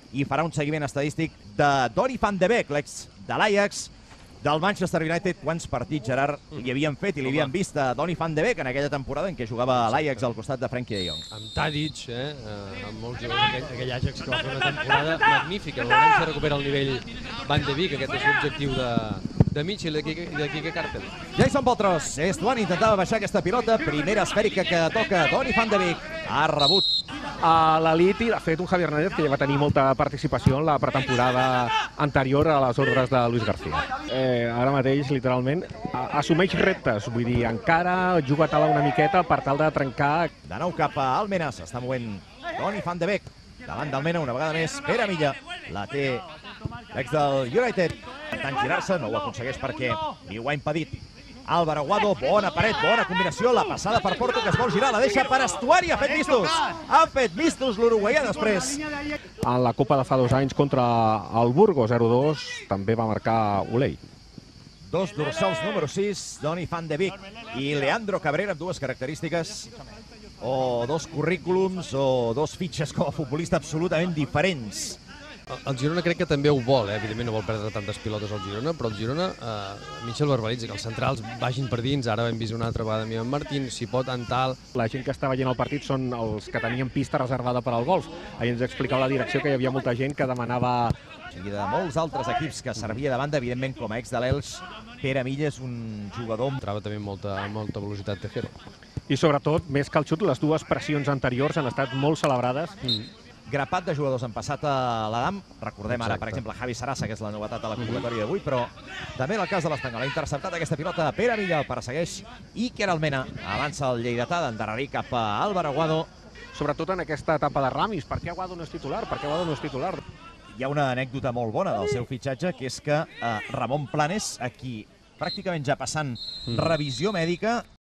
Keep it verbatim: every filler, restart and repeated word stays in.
i farà un seguiment estadístic de Donny van de Beek, l'ex de l'Ajax, del Manchester United. Quants partits, Gerard, li havien fet i li havien vist a Donny van de Beek en aquella temporada en què jugava a l'Ajax al costat de Frenkie de Jong? Amb Tadic, eh? amb molts jugadors, aquell, aquell Ajax que va fer una temporada magnífica. Veurem si recupera el nivell Van de Beek, aquest és l'objectiu de, de Mitchell i de Quique Cartel. Jason Boltros, Estuani intentava baixar aquesta pilota, primera esfèrica que toca Donny van de Beek, ha rebut. A l'Elite ha fet un Javi Hernández que ja va tenir molta participació en la pretemporada anterior a les ordres de Luis García. Eh, ara mateix, literalment, assumeix reptes, vull dir, encara juga a tala una miqueta per tal de trencar. De nou cap a Almena, s'està movent Donny van de Beek. Davant d'Almena, una vegada més, Pere Milla. La té l'ex del United. Intentant girar-se, no ho aconsegueix perquè li ho ha impedit Álvaro Aguado. Bona paret, bona combinació, la passada per Porto, que es vol girar, la deixa per Estuani, ha fet vistos. Ha fet vistos l'uruguaià després. En la Copa de fa dos anys contra el Burgos, zero dos, també va marcar Olei. Dos dorsals número sis, Donny van de Beek i Leandro Cabrera, amb dues característiques, o dos currículums, o dos fitxes com a futbolista absolutament diferents. El Girona crec que també ho vol, eh? Evidentment no vol perdre tantes pilotes al Girona, però el Girona, eh, Mitchell verbalitza que els centrals vagin per dins. Ara hem vist una altra vegada amb Ivan Martín, si pot en tal. La gent que està veient el partit són els que tenien pista reservada per al golf. Ahir ens explicava la direcció que hi havia molta gent que demanava... O sigui, de molts altres equips que servia de banda, evidentment com a ex de l'Elx, Pere Milla és un jugador... Trava també molta, molta velocitat Tejero. I sobretot, més que el xut, les dues pressions anteriors han estat molt celebrades. Mm. Grapat de jugadors han passat a l'Adam. Recordem ara, Exacte. per exemple, Javi Sarasa, que és la novetat de la convocatòria d'avui, però també en el cas de l'Espanyol. Ha interceptat aquesta pilota a Pere Milla, el persegueix Iker Almena. Avança el lleidatà d'endarrerir cap a Álvaro Aguado. Sobretot en aquesta etapa de Ramis. Per què Aguado no és titular? Per què Aguado no és titular? Hi ha una anècdota molt bona del seu fitxatge, que és que eh, Ramon Planes, aquí pràcticament ja passant revisió mèdica,